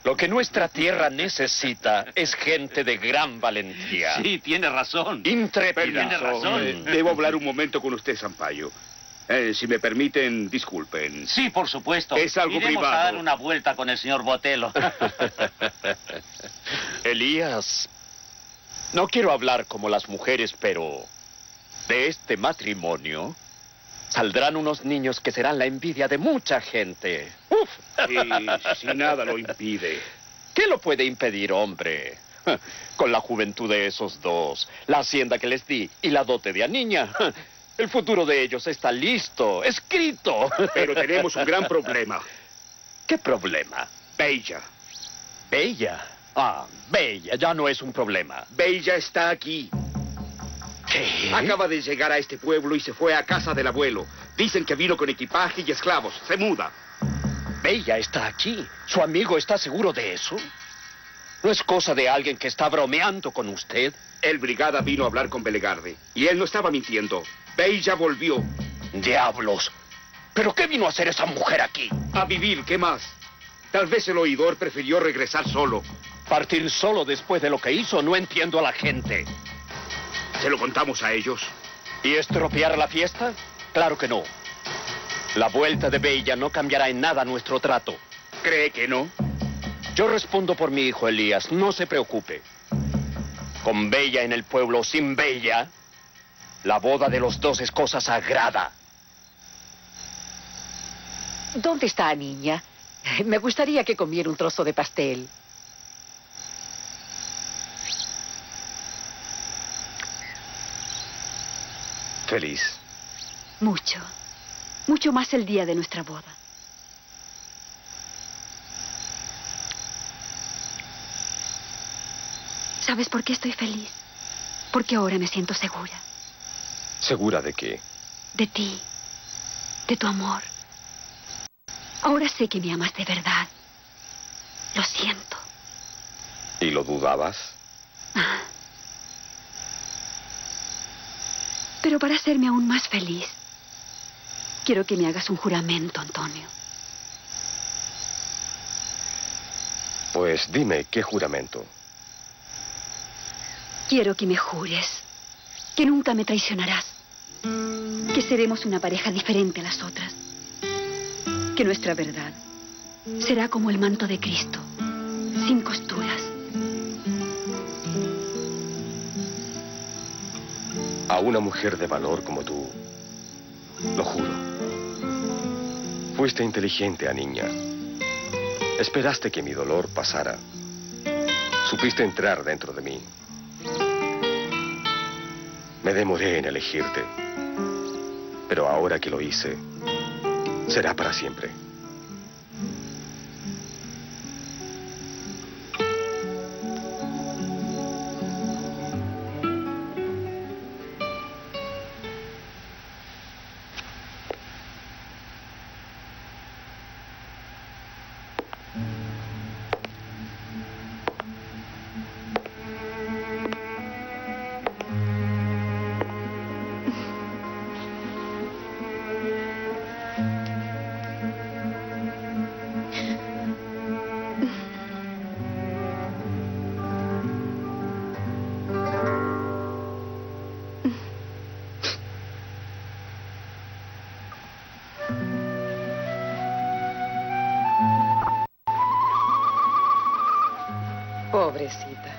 Lo que nuestra tierra necesita es gente de gran valentía. Sí, tiene razón. Intrépida. Tiene razón. Debo hablar un momento con usted, Sampaio. Si me permiten, disculpen. Sí, por supuesto. Es algo Iremos privado. a dar una vuelta con el señor Botelho. Elías, no quiero hablar como las mujeres, pero de este matrimonio saldrán unos niños que serán la envidia de mucha gente. ¡Uf! Si nada lo impide. ¿Qué lo puede impedir, hombre? Con la juventud de esos dos, la hacienda que les di y la dote de Aniña, el futuro de ellos está listo, escrito. Pero tenemos un gran problema. ¿Qué problema? Bella. Bella. Ah, Bella, ya no es un problema. Bella está aquí. ¿Qué? Acaba de llegar a este pueblo y se fue a casa del abuelo. Dicen que vino con equipaje y esclavos. Se muda. Bella está aquí. ¿Su amigo está seguro de eso? ¿No es cosa de alguien que está bromeando con usted? El brigada vino a hablar con Belegarde. Y él no estaba mintiendo. Bella volvió. ¡Diablos! ¿Pero qué vino a hacer esa mujer aquí? A vivir, ¿qué más? Tal vez el oidor prefirió regresar solo. Partir solo después de lo que hizo, no entiendo a la gente. ¿Se lo contamos a ellos? ¿Y estropear la fiesta? Claro que no. La vuelta de Bella no cambiará en nada nuestro trato. ¿Cree que no? Yo respondo por mi hijo Elías, no se preocupe. Con Bella en el pueblo, sin Bella, la boda de los dos es cosa sagrada. ¿Dónde está Aniña? Me gustaría que comiera un trozo de pastel. Feliz. Mucho. Mucho más el día de nuestra boda. ¿Sabes por qué estoy feliz? Porque ahora me siento segura. ¿Segura de qué? De ti. De tu amor. Ahora sé que me amas de verdad. Lo siento. ¿Y lo dudabas? Pero para hacerme aún más feliz, quiero que me hagas un juramento, Antonio. Pues dime, ¿qué juramento? Quiero que me jures que nunca me traicionarás, que seremos una pareja diferente a las otras, que nuestra verdad será como el manto de Cristo, sin costuras. A una mujer de valor como tú, lo juro. Fuiste inteligente, Aniña. Esperaste que mi dolor pasara. Supiste entrar dentro de mí. Me demoré en elegirte. Pero ahora que lo hice, será para siempre. Pobrecita.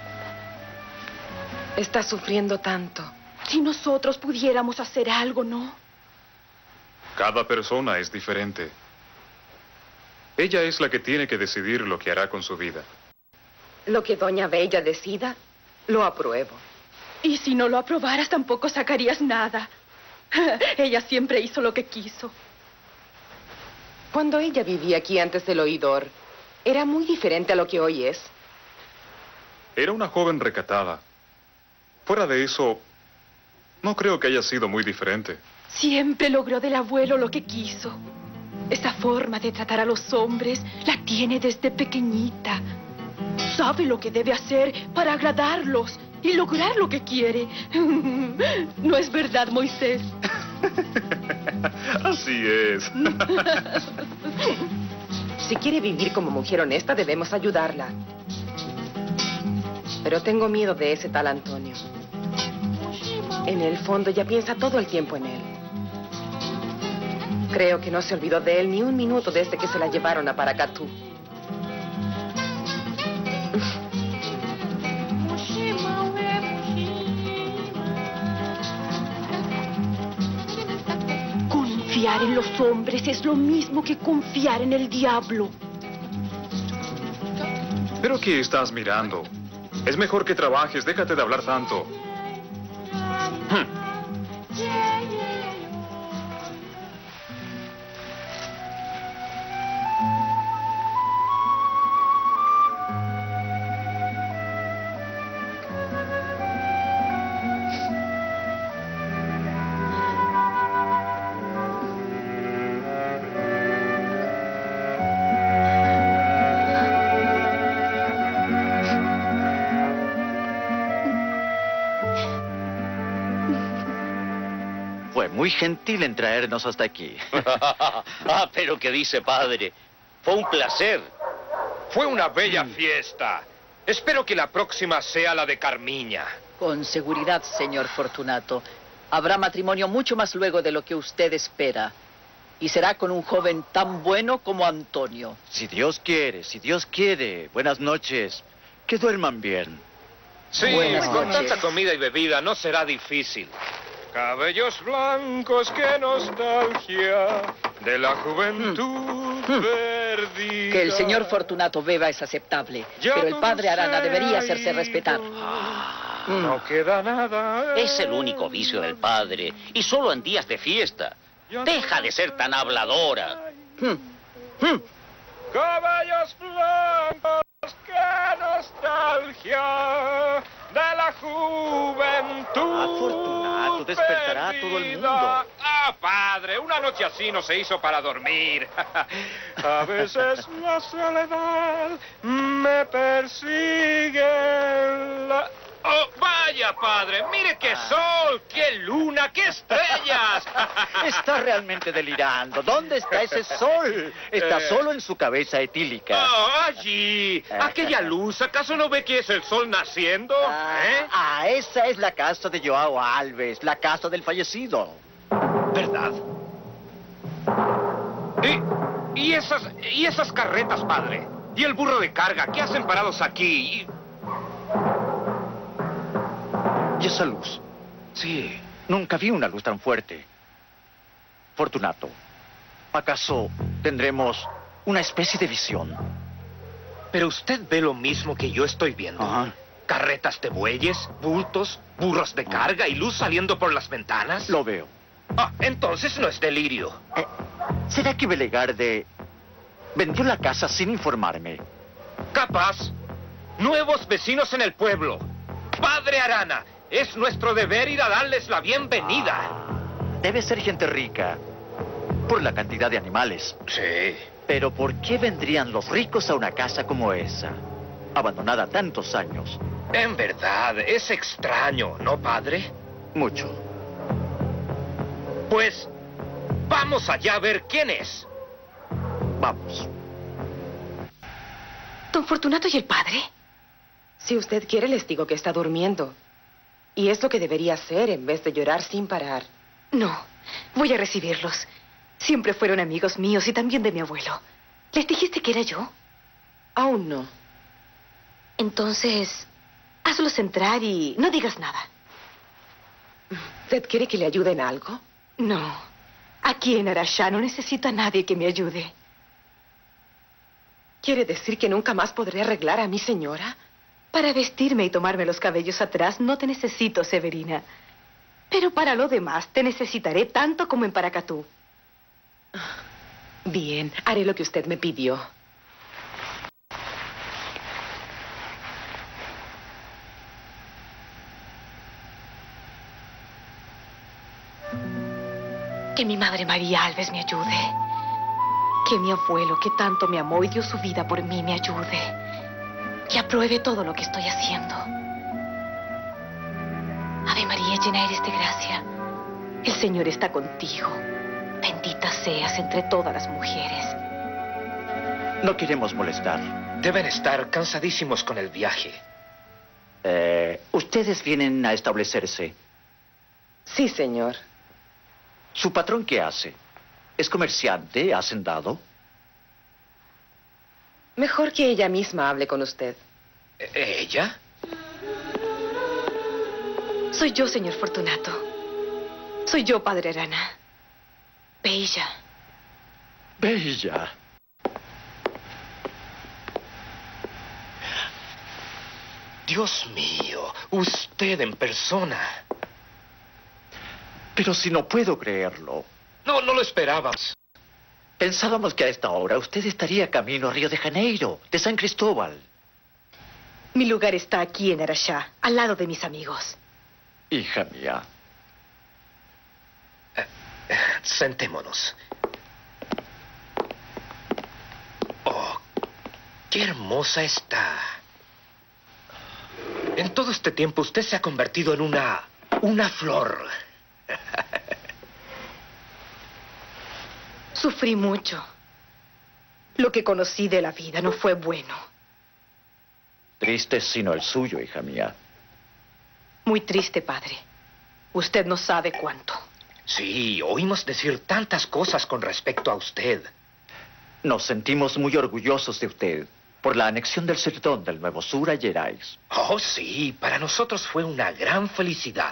Está sufriendo tanto. Si nosotros pudiéramos hacer algo, ¿no? Cada persona es diferente. Ella es la que tiene que decidir lo que hará con su vida. Lo que doña Bella decida, lo apruebo. Y si no lo aprobaras, tampoco sacarías nada. Ella siempre hizo lo que quiso. Cuando ella vivía aquí antes del oidor, era muy diferente a lo que hoy es. Era una joven recatada. Fuera de eso, no creo que haya sido muy diferente. Siempre logró del abuelo lo que quiso. Esa forma de tratar a los hombres la tiene desde pequeñita. Sabe lo que debe hacer para agradarlos y lograr lo que quiere. ¿No es verdad, Moisés? Así es. Si quiere vivir como mujer honesta, debemos ayudarla. Pero tengo miedo de ese tal Antonio. En el fondo, ella piensa todo el tiempo en él. Creo que no se olvidó de él ni un minuto desde que se la llevaron a Paracatú. Confiar en los hombres es lo mismo que confiar en el diablo. ¿Pero qué estás mirando? Es mejor que trabajes, déjate de hablar tanto. Muy gentil en traernos hasta aquí. Pero ¿qué dice, padre? Fue un placer. Fue una bella fiesta. Espero que la próxima sea la de Carmiña. Con seguridad, señor Fortunato. Habrá matrimonio mucho más luego de lo que usted espera. Y será con un joven tan bueno como Antonio. Si Dios quiere, si Dios quiere. Buenas noches. Que duerman bien. Sí, Buenas con noches. tanta comida y bebida no será difícil. Cabellos blancos, qué nostalgia de la juventud perdida. Que el señor Fortunato beba es aceptable, Ya pero el padre Arana no se debería ha hacerse ido. respetar. No queda nada. Es el único vicio del padre. Y solo en días de fiesta. Deja de ser tan habladora. Cabellos blancos, qué nostalgia de la juventud. Fortunato, despertará a todo el mundo. Ah, padre, una noche así no se hizo para dormir. A veces la soledad me persigue. Oh, vaya, padre, mire qué sol, qué luna, qué estrellas. Está realmente delirando. ¿Dónde está ese sol? Está solo en su cabeza etílica. Oh, allí. Aquella luz, ¿acaso no ve que es el sol naciendo? Esa es la casa de Joao Alves, la casa del fallecido. ¿Verdad? ¿Y esas carretas, padre? ¿Y el burro de carga? ¿Qué hacen parados aquí? ¿Y esa luz? Sí. Nunca vi una luz tan fuerte. Fortunato, ¿acaso tendremos una especie de visión? Pero usted ve lo mismo que yo estoy viendo. Ajá. Carretas de bueyes, bultos, burros de carga y luz saliendo por las ventanas. Lo veo. Ah, entonces no es delirio. ¿Será que Belegarde vendió la casa sin informarme? Capaz. Nuevos vecinos en el pueblo. Padre Arana, es nuestro deber ir a darles la bienvenida. Debe ser gente rica, por la cantidad de animales. Sí. Pero ¿por qué vendrían los ricos a una casa como esa, abandonada tantos años? En verdad, es extraño, ¿no, padre? Mucho. Pues, vamos allá a ver quién es. Vamos. ¿Don Fortunato y el padre? Si usted quiere, les digo que está durmiendo. Y es lo que debería hacer en vez de llorar sin parar. No, voy a recibirlos. Siempre fueron amigos míos y también de mi abuelo. ¿Les dijiste que era yo? Aún no. Entonces, hazlos entrar y no digas nada. ¿Usted quiere que le ayude en algo? No, aquí en Arashá no necesito a nadie que me ayude. ¿Quiere decir que nunca más podré arreglar a mi señora? Para vestirme y tomarme los cabellos atrás no te necesito, Severina. Pero para lo demás te necesitaré tanto como en Paracatú. Bien, haré lo que usted me pidió. Que mi madre María Alves me ayude. Que mi abuelo, que tanto me amó y dio su vida por mí, me ayude. Que apruebe todo lo que estoy haciendo. Ave María, llena eres de gracia. El Señor está contigo. Bendita seas entre todas las mujeres. No queremos molestar. Deben estar cansadísimos con el viaje. Ustedes vienen a establecerse. Sí, señor. ¿Su patrón qué hace? ¿Es comerciante, hacendado? Mejor que ella misma hable con usted. ¿Ella? Soy yo, señor Fortunato. Soy yo, Padre Arana. Bella. Bella. Dios mío, usted en persona. Pero si no puedo creerlo. No lo esperábamos. Pensábamos que a esta hora usted estaría camino a Río de Janeiro, de San Cristóbal. Mi lugar está aquí en Arashá, al lado de mis amigos. Hija mía. Sentémonos. Oh, qué hermosa está. En todo este tiempo usted se ha convertido en una flor. Sufrí mucho. Lo que conocí de la vida no fue bueno. Triste sino el suyo, hija mía. Muy triste, padre. Usted no sabe cuánto. Sí, oímos decir tantas cosas con respecto a usted. Nos sentimos muy orgullosos de usted por la anexión del sertón del Nuevo Sur a Gerais. Oh, sí, para nosotros fue una gran felicidad.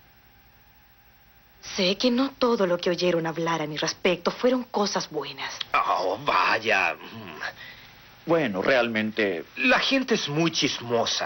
Sé que no todo lo que oyeron hablar a mi respecto fueron cosas buenas. Oh, vaya. Bueno, realmente... La gente es muy chismosa.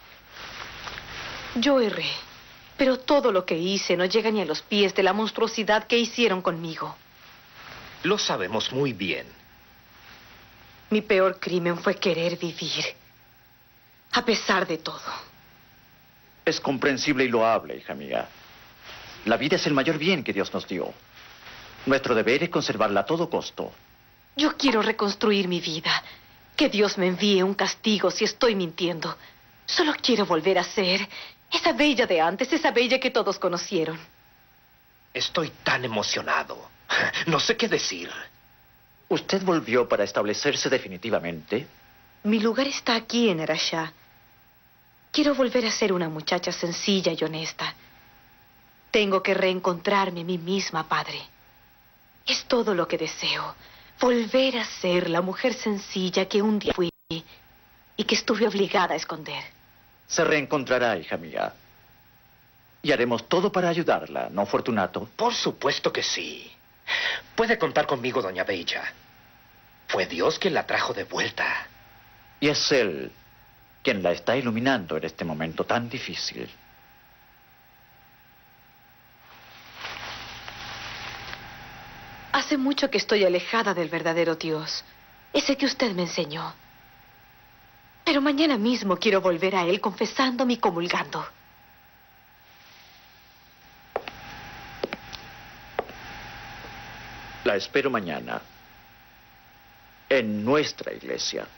Yo erré, pero todo lo que hice no llega ni a los pies de la monstruosidad que hicieron conmigo. Lo sabemos muy bien. Mi peor crimen fue querer vivir, a pesar de todo. Es comprensible y loable, hija mía. La vida es el mayor bien que Dios nos dio. Nuestro deber es conservarla a todo costo. Yo quiero reconstruir mi vida. Que Dios me envíe un castigo si estoy mintiendo. Solo quiero volver a ser esa Bella de antes, esa Bella que todos conocieron. Estoy tan emocionado. No sé qué decir. ¿Usted volvió para establecerse definitivamente? Mi lugar está aquí en Arashá. Quiero volver a ser una muchacha sencilla y honesta. Tengo que reencontrarme a mí misma, padre. Es todo lo que deseo. Volver a ser la mujer sencilla que un día fui y que estuve obligada a esconder. Se reencontrará, hija mía. Y haremos todo para ayudarla, ¿no, Fortunato? Por supuesto que sí. Puede contar conmigo, doña Bella. Fue Dios quien la trajo de vuelta. Y es Él quien la está iluminando en este momento tan difícil. Hace mucho que estoy alejada del verdadero Dios, ese que usted me enseñó. Pero mañana mismo quiero volver a Él confesándome y comulgando. La espero mañana en nuestra iglesia.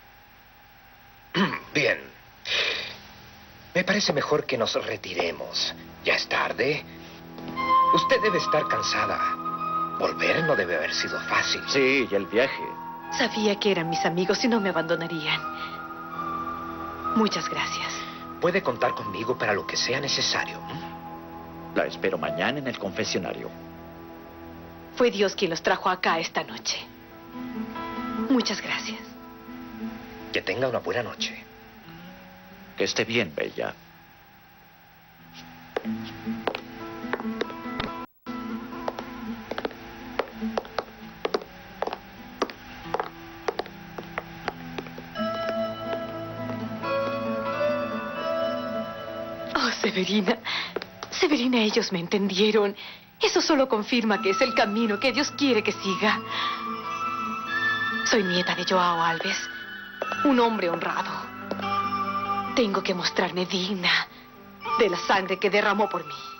Bien. Me parece mejor que nos retiremos. Ya es tarde. Usted debe estar cansada. Volver no debe haber sido fácil. Sí, y el viaje. Sabía que eran mis amigos y no me abandonarían. Muchas gracias. Puede contar conmigo para lo que sea necesario. La espero mañana en el confesionario. Fue Dios quien los trajo acá esta noche. Muchas gracias. Que tenga una buena noche. Que esté bien, Bella. Oh, Severina. Severina, ellos me entendieron. Eso solo confirma que es el camino que Dios quiere que siga. Soy nieta de Joao Alves, un hombre honrado. Tengo que mostrarme digna de la sangre que derramó por mí.